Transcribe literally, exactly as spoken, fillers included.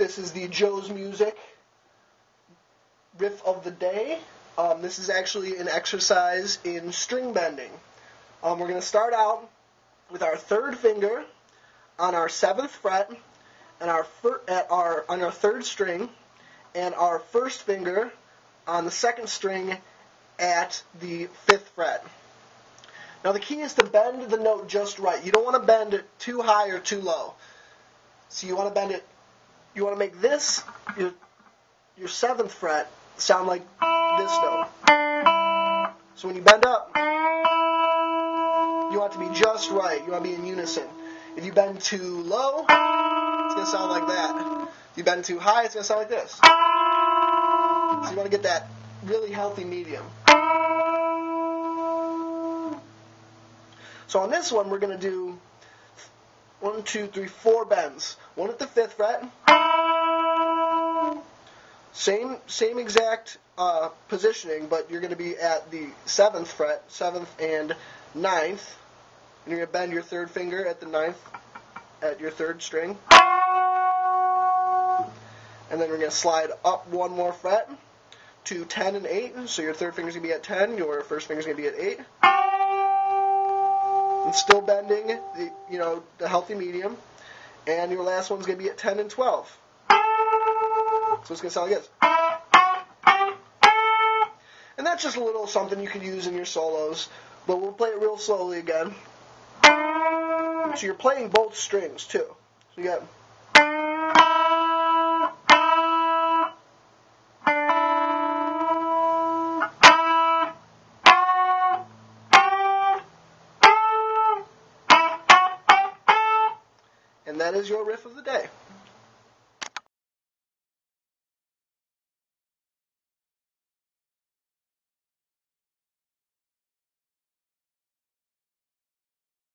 This is the Joe's Music riff of the day. Um, this is actually an exercise in string bending. Um, we're going to start out with our third finger on our seventh fret and our fir- at our on our third string, and our first finger on the second string at the fifth fret. Now the key is to bend the note just right. You don't want to bend it too high or too low. So you want to bend it. You want to make this your your seventh fret sound like this note. So when you bend up, you want it to be just right. You want to be in unison. If you bend too low, it's going to sound like that. If you bend too high, it's going to sound like this. So you want to get that really healthy medium. So on this one, we're going to do one, two, three, four bends. One at the fifth fret. Same, same exact uh, positioning, but you're going to be at the seventh fret, seventh and ninth. And you're going to bend your third finger at the ninth, at your third string. And then we're going to slide up one more fret to ten and eight. So your third finger's going to be at ten, your first finger's going to be at eight. And still bending the, you know, the healthy medium. And your last one's going to be at ten and twelve. So it's going to sound like this. And that's just a little something you can use in your solos, but we'll play it real slowly again. So you're playing both strings too. So you got. And that is your riff of the day.